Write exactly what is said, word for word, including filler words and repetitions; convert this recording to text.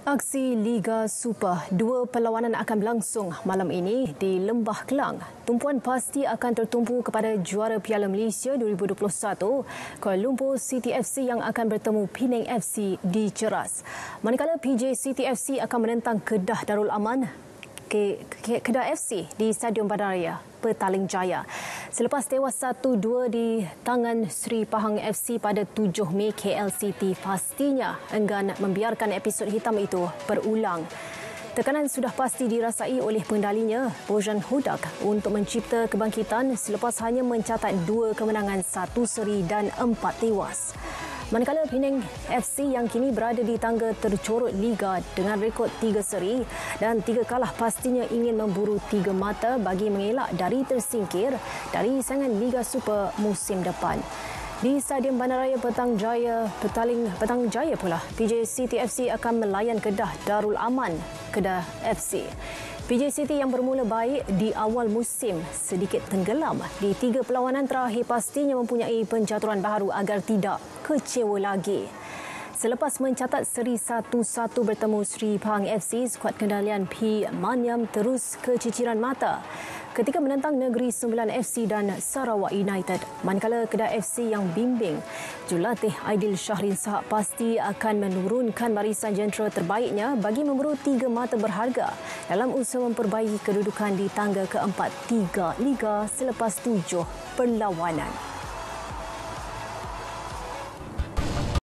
Aksi Liga Super, dua perlawanan akan berlangsung malam ini di Lembah Kelang. Tumpuan pasti akan tertumpu kepada juara Piala Malaysia dua ribu dua puluh satu, Kuala Lumpur City F C yang akan bertemu Penang F C di Ceras. Manakala P J City F C akan menentang Kedah Darul Aman ke Kedah F C di Stadium Bandaraya Petaling Jaya. Selepas tewas satu dua di tangan Sri Pahang F C pada tujuh Mei, K L City pastinya enggan membiarkan episod hitam itu berulang. Tekanan sudah pasti dirasai oleh pengendalinya, Bojan Hudak, untuk mencipta kebangkitan selepas hanya mencatat dua kemenangan, satu seri dan empat tewas. Manakala Penang F C yang kini berada di tangga tercorot Liga dengan rekod tiga seri dan tiga kalah pastinya ingin memburu tiga mata bagi mengelak dari tersingkir dari saingan Liga Super musim depan. Di Stadium Bandaraya Petang Jaya, Petaling Petang Jaya pula, P J City F C akan melayan Kedah Darul Aman, Kedah F C. P J City yang bermula baik di awal musim sedikit tenggelam di tiga perlawanan terakhir pastinya mempunyai pencaturan baharu agar tidak kecewa lagi. Selepas mencatat seri satu satu bertemu Sri Pahang F C, skuad kendalian P. Manyam terus keciciran mata ketika menentang Negeri Sembilan F C dan Sarawak United. Manakala Kedah F C yang bimbing jurulatih Aidil Syahrin Sahab pasti akan menurunkan barisan jentera terbaiknya bagi memburu tiga mata berharga dalam usaha memperbaiki kedudukan di tangga keempat tiga Liga selepas tujuh perlawanan.